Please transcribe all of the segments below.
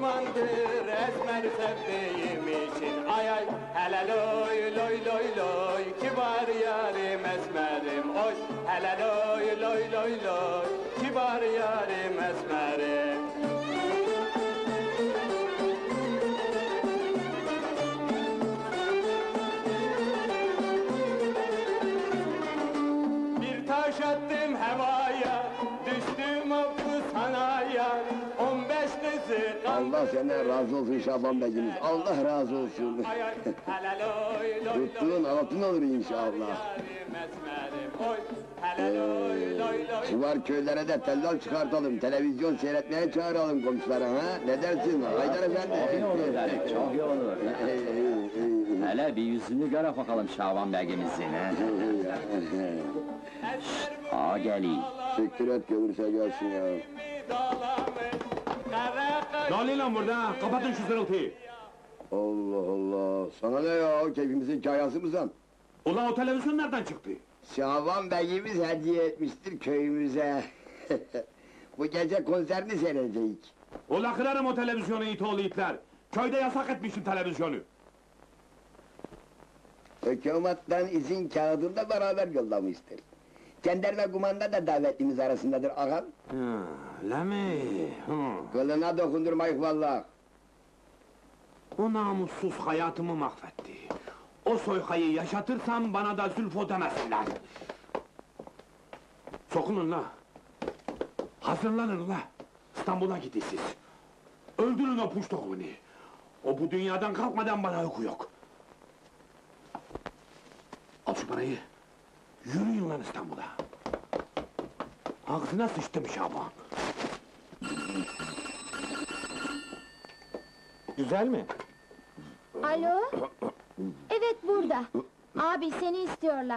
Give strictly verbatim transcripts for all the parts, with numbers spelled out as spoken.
pişmandır esmer sevdiğim için. Ay ay hele loy loy loy loy, kibar yarim esmerim oy. Hele loy loy loy loy, kibar yarim esmerim. Bir taş attım havaya, düştüm o sanaya. On beş kızı Allah senden razı olsun Şaban Bey'imiz, Allah razı olsun. ay ay hele loy loy loy. Tuttuğun altın olur inşallah. Yarim esmerim oy. Hele loy loy loy. Civar köylere de tellal çıkartalım, televizyon seyretmeye çağıralım komşulara ha? Ne dersin Haydar Efendi? Çok iyi olur dedik, çok iyi olur. Hele bir yüzünü göre bakalım Şaban Bey'imizin. Ağa geliyor. Siktir et görürse gelsin ya. Ne oluyor lan burada? Kapatın şu zırıltıyı! Allah Allah, sana ne ya, keyfimizin kayası mısın? Ulan o televizyon nereden çıktı? Şaban Bey'imiz hediye etmiştir köyümüze. Bu gece konserini seyredecek. Ulan kırarım o televizyonu it oğlu itler! Köyde yasak etmişim televizyonu! Hükümetten izin kağıdını da beraber yollamıştır. Jandarma kumanda da davetlimiz arasındadır ağam. Hı, öyle mi? Hı. Kılına dokundurmayık vallahi. O namussuz hayatımı mahvetti. O soykayı yaşatırsam bana da Zülfo demesinler! Sokunun la! Hazırlanın la! İstanbul'a gidin siz! Öldürün o puştoğunu! O bu dünyadan kalkmadan bana uyku yok! Al şu parayı! Yürüyün lan İstanbul'a! Ağzına sıçtım Şaban! Güzel mi? Alo? Evet, burada. Abi, seni istiyorlar.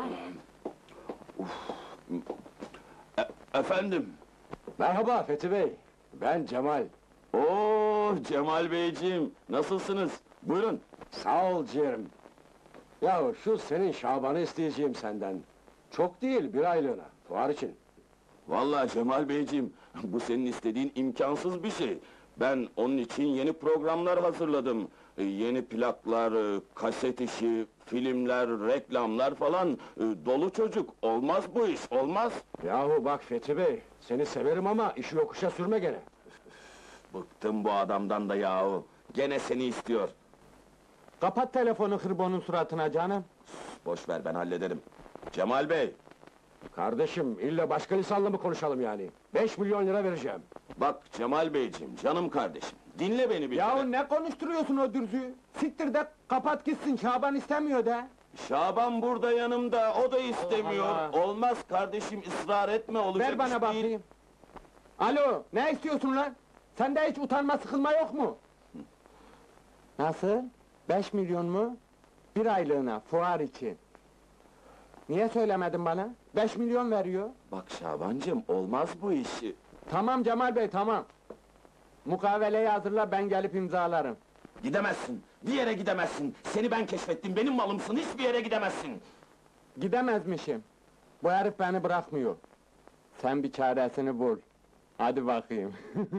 Efendim? Merhaba Fethi Bey, ben Cemal. Oo Cemal Beyciğim, nasılsınız? Buyurun. Sağ ol ciğerim. Yahu şu senin Şaban'ı isteyeceğim senden. Çok değil, bir aylığına, fuar için. Vallahi Cemal Beyciğim, bu senin istediğin imkansız bir şey. Ben onun için yeni programlar hazırladım. Ee, Yeni plaklar, e, kaset işi, filmler, reklamlar falan. Ee, Dolu çocuk, olmaz bu iş, olmaz. Yahu bak Fethi Bey, seni severim ama işi yokuşa sürme gene. Bıktım bu adamdan da yahu. Gene seni istiyor. Kapat telefonu hırbonun suratına canım. Boş ver, ben hallederim. Cemal Bey, Kardeşim, illa başka lisanla mı konuşalım yani? Beş milyon lira vereceğim. bak Cemal Beyciğim, canım kardeşim. Dinle beni bir kere. Yahu ne konuşturuyorsun o dürzüyü? Siktir de kapat gitsin, Şaban istemiyor de. Şaban burada yanımda, o da istemiyor. Allah! Olmaz kardeşim, ısrar etme, olacak Ver bana iş değil. bakayım. Alo, ne istiyorsun lan? Sende hiç utanma sıkılma yok mu? Nasıl? Beş milyon mu? Bir aylığına, fuar için. Niye söylemedin bana? Beş milyon veriyor. Bak Şabancığım, olmaz bu iş. Tamam Cemal Bey, tamam. Mukaveleyi hazırla, ben gelip imzalarım. Gidemezsin, bir yere gidemezsin. Seni ben keşfettim, benim malımsın, hiçbir yere gidemezsin. Gidemezmişim. Bu herif beni bırakmıyor. Sen bir çaresini bul. Hadi bakayım.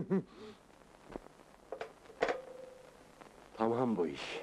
Tamam bu iş.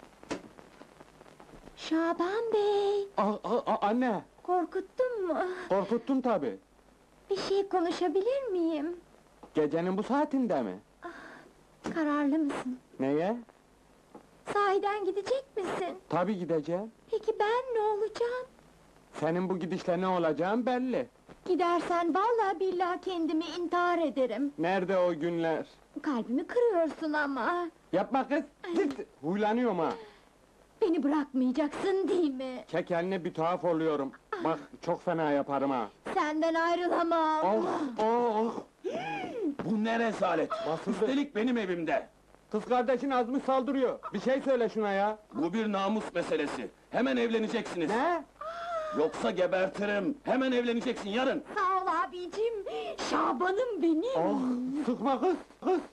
Şaban Bey, Aa, aa, aa, anne, korkuttun mu? korkuttun tabi. Bir şey konuşabilir miyim? Gecenin bu saatinde mi? Kararlı mısın? Neye? Sahiden gidecek misin? Tabi gideceğim. Peki ben ne olacağım? Senin bu gidişle ne olacağım belli. Gidersen vallahi billahi kendimi intihar ederim. Nerede o günler? Kalbimi kırıyorsun ama. Yapma kız, zıt! Huylanıyorum ha. Beni bırakmayacaksın değil mi? Çek eline, bir tuhaf oluyorum. Bak, çok fena yaparım ha. Senden ayrılamam. Oh, oh, oh! Bu ne rezalet! Basıldı. Üstelik benim evimde! Kız kardeşin azmış saldırıyor. Bir şey söyle şuna ya. Bu bir namus meselesi. Hemen evleneceksiniz. Ne? Yoksa gebertirim. Hemen evleneceksin yarın. Sağ ol abicim. Şabanım benim. Oh, sıkma kız, kız!